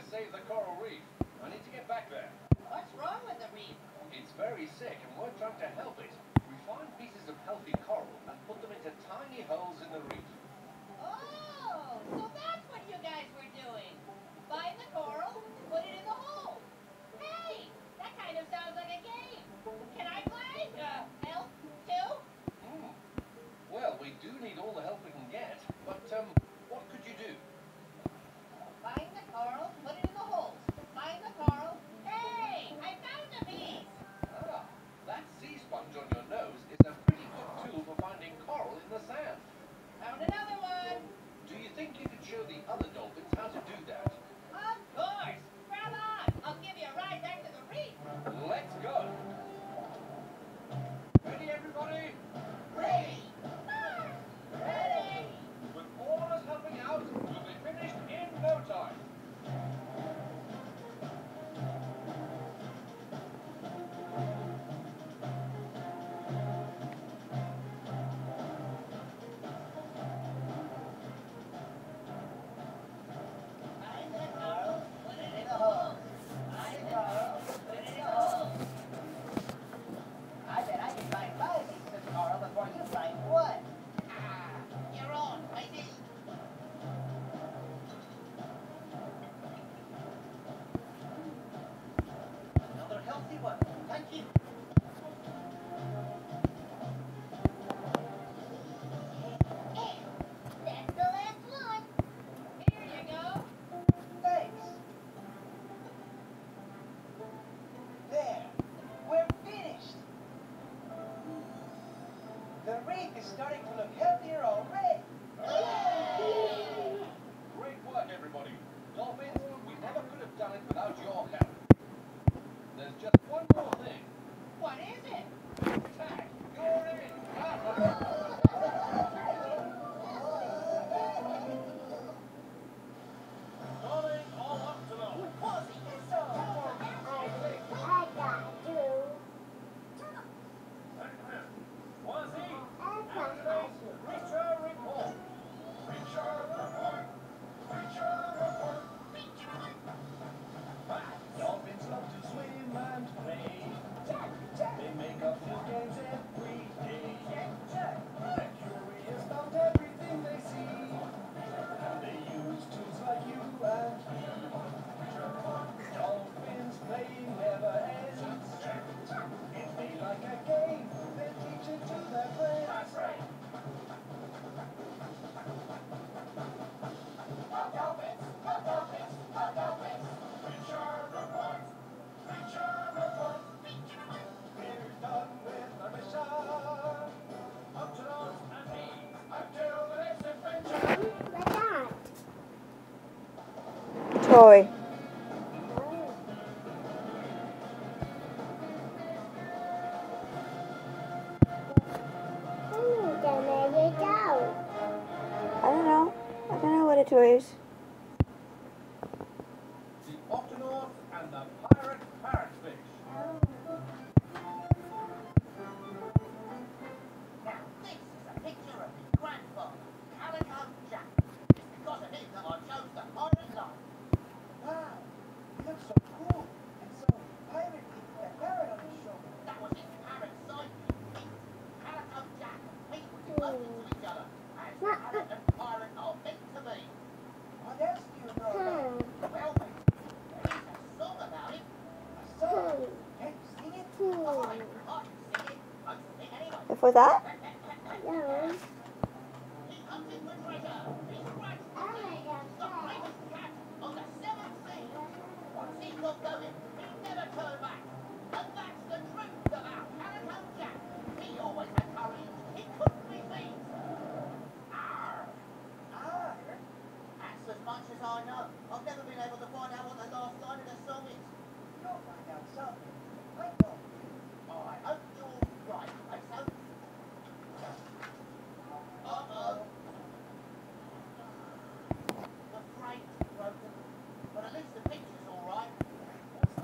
save the coral reef. I need to get back there. What's wrong with the reef? It's very sick and we're trying to help it. We find pieces of healthy coral and put them into tiny holes in the reef. Oh, so that's what you guys were doing. Find the coral, put it in the hole. Hey, that kind of sounds like a game. Can I play? Help, too? Well, we do need all the help we can get, but what could you do? Find the coral, put it in the holes. Find the coral. Hey, I found a piece. Ah, that sea sponge on your nose is a pretty good tool for finding coral in the sand. Found another one. Do you think you could show the other dolphins how to do that? Of course. Grab on. I'll give you a ride back to the reef. Let's go! Ready, everybody? Ready. Ready. With all of us helping out, we'll be finished in no time. Find the coral, put it in the hole. Find the coral, put it in the hole. I bet I can find 5 pieces of coral before you find one. You're on, Mikey. Another healthy one. Thank you. That's the last one. Here you go. Thanks. There. We're finished. The reef is starting to look healthier already. Great work, everybody. Dolphins, we never could have done it without your help. There's just one more thing. What is it? Tag, you're in. Darling, all up to now. Fuzzy, it's on. Wazzy, Activate Creature Report. Creature Report. Creature Report. Dolphins love to swim and play. They make up new games every day. They're curious about everything they see. And they use tools like you and me. Dolphins playing never ends. If they like a game, they teach it to their friends. That's right. Creature Report. Creature Report. We're done with our mission. Up to those and me. Until the next adventure. Toy. I don't know what a toy is. The Octonaut and the Pirate Parrotfish. Now, this is a picture of his grandfather, Calico Jack. It's because of him that I chose the pirate life. Wow, he looks so cool and so pirate with a parrot on his shoulder. That was his parrot sidekick, Pete. Calico Jack and Pete were devoted to each other, as parrot and pirate are meant to be. What else do you know about Well, there is a song about it. a song? Can you sing it? I can sing it. I can sing anyway. Before that? He comes in for treasure. He's right. The greatest cat on the 7 seas. Once he got going, he never turned back. And that's the truth about Calico Jack. He always had courage. He couldn't be beat. Arr! Ah, That's as much as I know. I've never been able to find out what the last line of the song is. you'll find out something. I know. I hope you're right, Peso. Uh-oh. The frame's broken. But at least the picture's all right. What's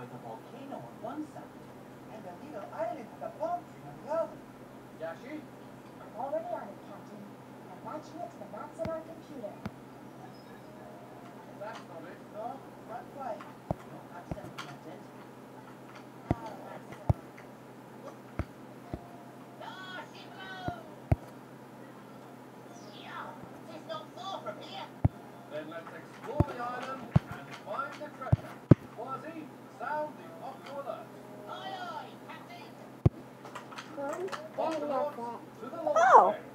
with a volcano on one side and a little island with a palm tree on the other. Dashi? I'm already on it, Captain. I'm matching it to the maps on our computer. That's not it. No, not quite. No accent yet. Oh, that's Darshiblo! Yeah, it's not far from here. Then let's explore the island and find the treasure. Quasi, sound the octo alert. Aye, aye, Captain. Octonauts to the launch Oh. bay.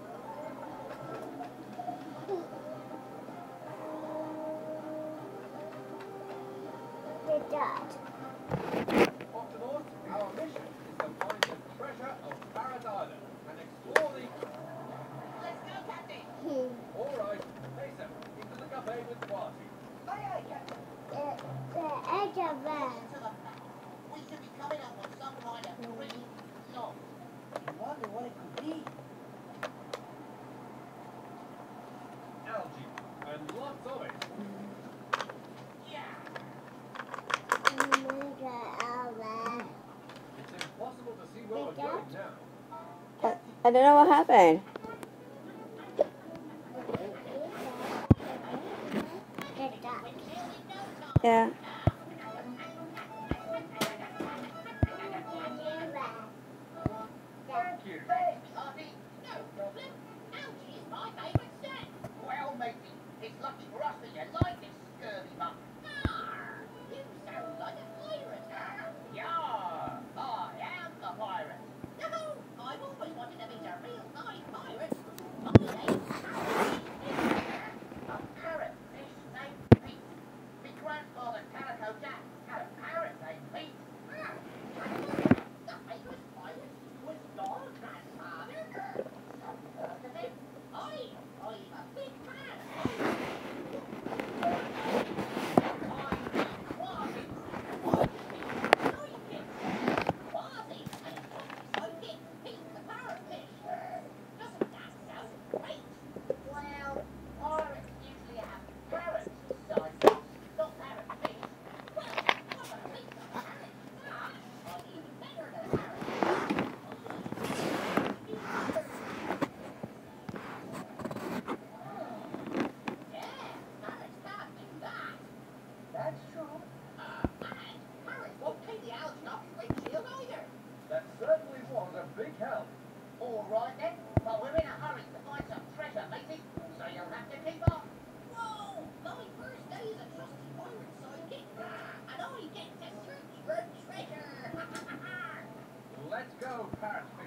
You're done. Octonauts, our mission is to find the treasure of Parrot Island and explore the... Let's go, Captain. All right, Mason, into the cafe with Quasi. Aye, aye, Captain. The edge of that. To the map. We should be coming up on some kind of green knob. You wonder what it could be. Algae, and lots of it. Yeah. It's impossible to see where we're going now. I don't know what happened. Yeah. Thank you. Harvey, no problem. Algae is my favourite snack. Well, matey, it's lucky for us that you like this scurvy bug. Arr, you sound like a pirate. Yar, I am the pirate. No, I've always wanted to meet a real nice pirate. My name's Harry. A parrot fish named Pete. My grandfather, Calico Jack, had a parrot named Pete. The famous pirate was your grandfather. Heard of him? I'm a big fan. Well, pirates usually have parrots as sidekicks, not parrot fish. Well, I'm a big parrot. I'm even better than a parrot. Yeah, parrots can't do that. That's true. And parrots won't keep the algae off your windshield either. That certainly was a big help. All right then, but we're in a hurry to find some treasure, matey, so you'll have to keep up. Whoa, my first day as a trusty pirate sidekick, and I get to search for treasure. Let's go, Parrot